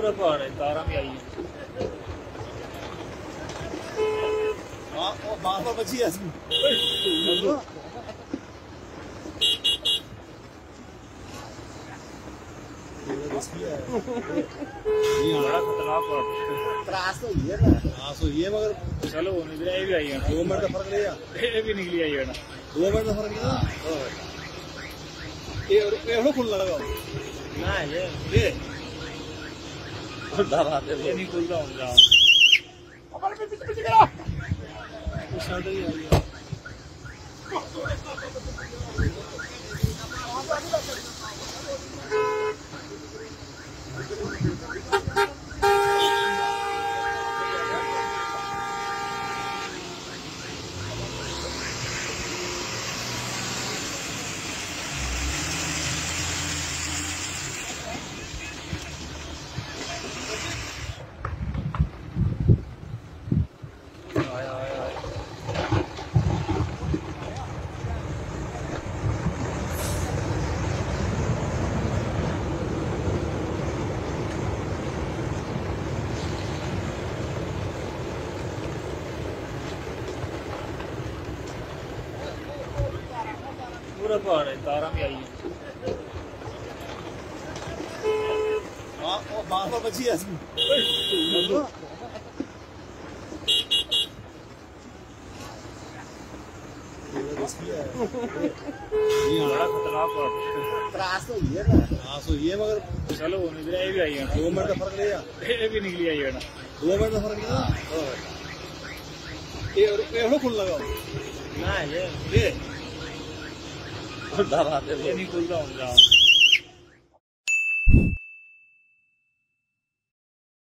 पूरा पहाड़ है, तारा भी आई है। हाँ वो बाहर पर बची है इसमें। बड़ा खतरनाक पहाड़ त्रास तो ये ना, त्रास तो ये मगर चलो निकल भी आई है, 2 मिनट का फर्क नहीं है। ये भी निकली आई है ना, 2 मिनट का फर्क नहीं है। ये खुलना लगा ना ये डर आते ये नहीं खुल रहा हूँ जहाँ पूरा पहाड़ है, तारा भी आई है। हाँ वो बाहर पर बची है इसमें। बड़ा खतरनाक पहाड़ त्रास तो ये ना, त्रास तो ये मगर चलो निकल भी आई है, 2 मिनट का फर्क नहीं है। ये भी निकली आई है ना, 2 मिनट का फर्क नहीं है। ये खुलना लगा ना ये डर आते नहीं खुल रहा हूँ जहाँ